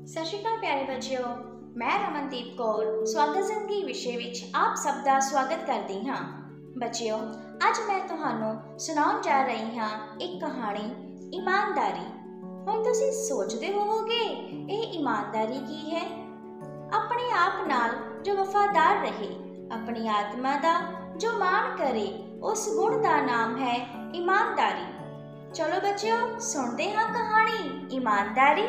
ਸਤਿ ਸ਼੍ਰੀ ਅਕਾਲ ਪਿਆਰੇ ਬੱਚਿਓ, मैं रमनदीप कौर स्वागत जिंदगी विषय विच आप सब का स्वागत करती हाँ। बच्चिओ, अज मैं तुहानू सुनाउण जा रही हाँ एक कहानी ईमानदारी। हुण तुसीं सोचदे होवोगे ये ईमानदारी की है? अपने आप नाल जो वफादार रहे, अपनी आत्मा का जो मान करे, उस गुण का नाम है ईमानदारी। चलो बच्चिओ सुनते हाँ कहानी ईमानदारी।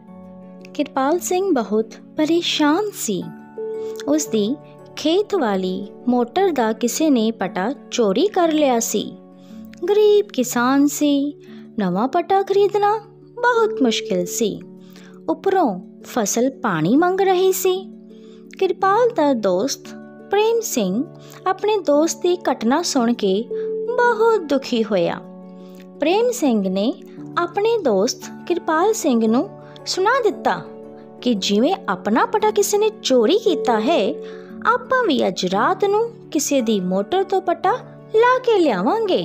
किरपाल सिंह बहुत परेशान सी। उसदी खेत वाली मोटर दा किसी ने पटा चोरी कर लिया सी। गरीब किसान सी, नवा पटा खरीदना बहुत मुश्किल सी। उपरों फसल पानी मंग रही सी। किरपाल दा दोस्त प्रेम सिंह अपने दोस्त की घटना सुन के बहुत दुखी होया। प्रेम सिंह ने अपने दोस्त किरपाल सिंह नू सुना दिता कि जिवें अपना पटा किसी ने चोरी किया है, आपां भी अज रात नू किसी दी मोटर तो पटा ला के लियावांगे।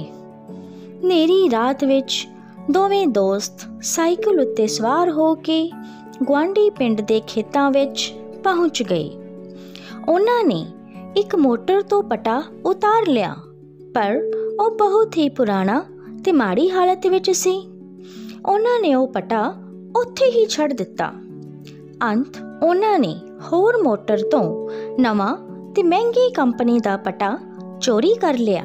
नेरी रात विच दोवें दोस्त साइकिल उत्ते सवार हो के गुआंढी पिंड दे खेतां विच पहुंच गए। उन्हां ने एक मोटर तो पटा उतार लिया, पर वो बहुत ही पुराना ते माड़ी हालत विच सी। उन्हां ने वो पटा उत्थे ही छड़ दिता। अंत उन्हां ने होर मोटर तो नवा ते महंगी कंपनी दा पटा चोरी कर लिया।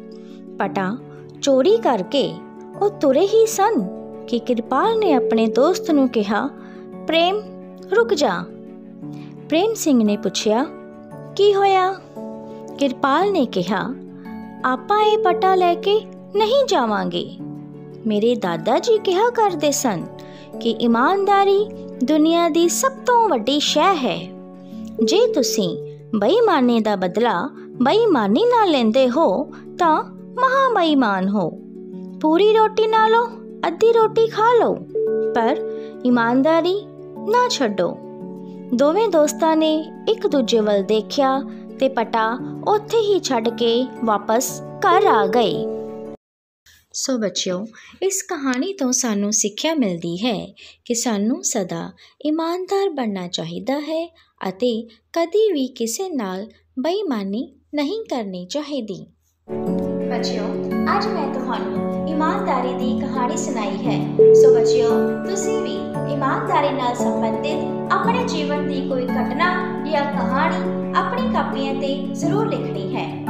पटा चोरी करके वो तुरे ही सन कि किरपाल ने अपने दोस्त नू कहा, प्रेम रुक जा। प्रेम सिंह ने पूछया, की होया? किरपाल ने कहा, आपां ये पटा लैके नहीं जावांगे। मेरे दादा जी कहा करदे सन कि ईमानदारी दुनिया दी सब तो वड्डी शै है। जे तुसीं बेईमानी दा बदला बेईमानी नाल लैंदे हो तां महा बेईमान हो। पूरी रोटी ना लो, अद्धी रोटी खा लो, पर ईमानदारी ना छड्डो। दोवें दोस्तां ने एक दूजे वल देखिया ते पटा उत्थे ही छड्ड के वापस घर आ गए। सो बच्चिओ, इस कहानी तो सानू सिक्ख्या मिलती है कि सानू सदा ईमानदार बनना चाहिए है अते कदी भी किसी नाल बेईमानी नहीं करनी चाहिए। बच्चिओ, आज मैं तुहानू ईमानदारी दी कहानी सुनाई है। सो बच्चिओ, तुसीं भी ईमानदारी नाल संबंधित अपने जीवन की कोई घटना या कहानी अपनी कापियां ते जरूर लिखनी है।